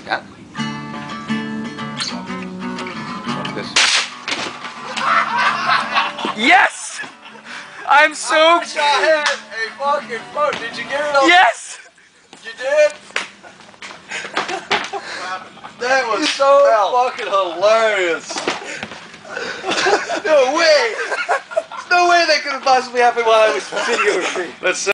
Yeah. Like this. Yes! I'm so... I had a fucking phone. Did you get it on? Yes! You did? That was so fucking hilarious. No way. No way that could have possibly happened while I was videotaping. Let's